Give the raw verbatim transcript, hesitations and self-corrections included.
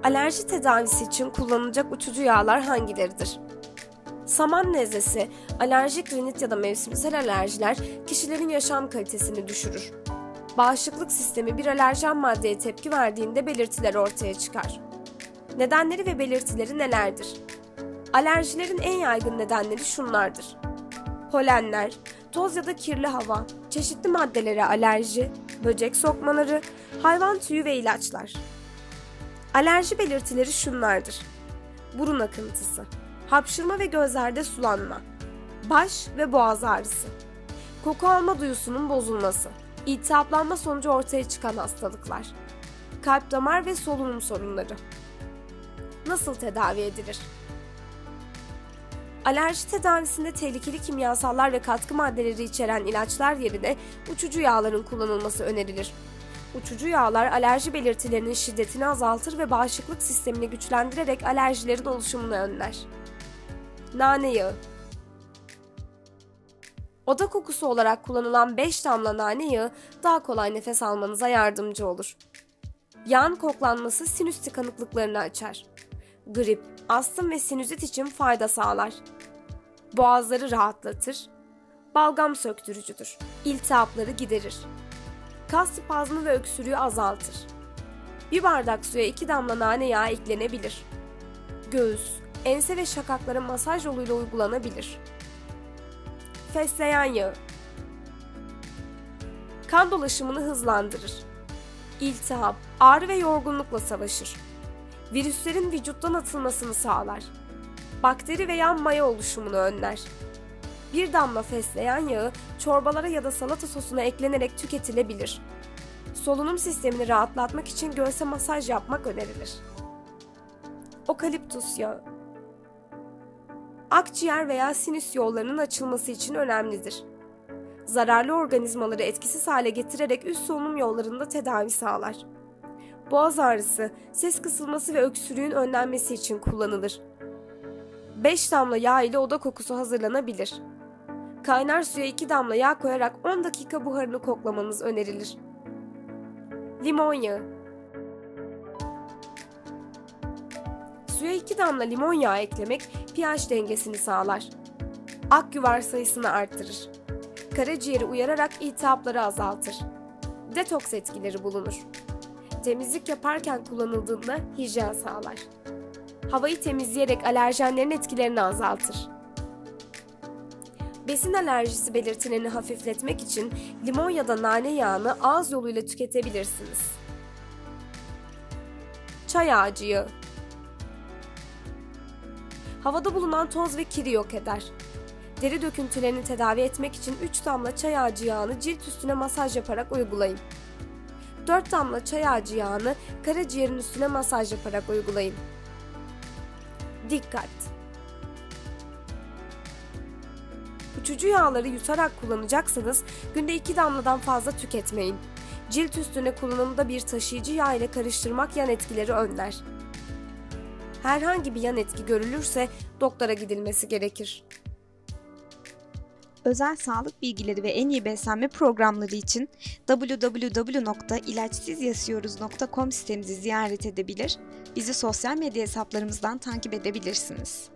Alerji tedavisi için kullanılacak uçucu yağlar hangileridir? Saman nezlesi, alerjik rinit ya da mevsimsel alerjiler kişilerin yaşam kalitesini düşürür. Bağışıklık sistemi bir alerjen maddeye tepki verdiğinde belirtiler ortaya çıkar. Nedenleri ve belirtileri nelerdir? Alerjilerin en yaygın nedenleri şunlardır: polenler, toz ya da kirli hava, çeşitli maddelere alerji, böcek sokmaları, hayvan tüyü ve ilaçlar. Alerji belirtileri şunlardır: burun akıntısı, hapşırma ve gözlerde sulanma, baş ve boğaz ağrısı, koku alma duyusunun bozulması, iltihaplanma sonucu ortaya çıkan hastalıklar, kalp damar ve solunum sorunları. Nasıl tedavi edilir? Alerji tedavisinde tehlikeli kimyasallar ve katkı maddeleri içeren ilaçlar yerine uçucu yağların kullanılması önerilir. Uçucu yağlar alerji belirtilerinin şiddetini azaltır ve bağışıklık sistemini güçlendirerek alerjilerin oluşumunu önler. Nane yağı. Oda kokusu olarak kullanılan beş damla nane yağı daha kolay nefes almanıza yardımcı olur. Yağın koklanması sinüs tıkanıklıklarını açar. Grip, astım ve sinüzit için fayda sağlar. Boğazları rahatlatır. Balgam söktürücüdür. İltihapları giderir. Kas spazmı ve öksürüğü azaltır. Bir bardak suya iki damla nane yağı eklenebilir. Göğüs, ense ve şakaklara masaj yoluyla uygulanabilir. Fesleğen yağı. Kan dolaşımını hızlandırır. İltihap, ağrı ve yorgunlukla savaşır. Virüslerin vücuttan atılmasını sağlar. Bakteri veya maya oluşumunu önler. Bir damla fesleğen yağı çorbalara ya da salata sosuna eklenerek tüketilebilir. Solunum sistemini rahatlatmak için göğse masaj yapmak önerilir. Okaliptus yağı. Akciğer veya sinüs yollarının açılması için önemlidir. Zararlı organizmaları etkisiz hale getirerek üst solunum yollarında tedavi sağlar. Boğaz ağrısı, ses kısılması ve öksürüğün önlenmesi için kullanılır. beş damla yağ ile oda kokusu hazırlanabilir. Kaynar suya iki damla yağ koyarak on dakika buharını koklamanız önerilir. Limon yağı. Suya iki damla limon yağı eklemek pH dengesini sağlar. Akyuvar sayısını arttırır. Karaciğeri uyararak iltihapları azaltır. Detoks etkileri bulunur. Temizlik yaparken kullanıldığında hijyen sağlar. Havayı temizleyerek alerjenlerin etkilerini azaltır. Besin alerjisi belirtilerini hafifletmek için limon ya da nane yağını ağız yoluyla tüketebilirsiniz. Çay ağacı yağı. Havada bulunan toz ve kiri yok eder. Deri döküntülerini tedavi etmek için üç damla çay ağacı yağını cilt üstüne masaj yaparak uygulayın. dört damla çay ağacı yağını karaciğerin üstüne masaj yaparak uygulayın. Dikkat! Uçucu yağları yutarak kullanacaksanız günde iki damladan fazla tüketmeyin. Cilt üstüne kullanımda bir taşıyıcı yağ ile karıştırmak yan etkileri önler. Herhangi bir yan etki görülürse doktora gidilmesi gerekir. Özel sağlık bilgileri ve en iyi beslenme programları için double-u double-u double-u nokta ilaçsız yaşıyoruz nokta com sitemizi ziyaret edebilir, bizi sosyal medya hesaplarımızdan takip edebilirsiniz.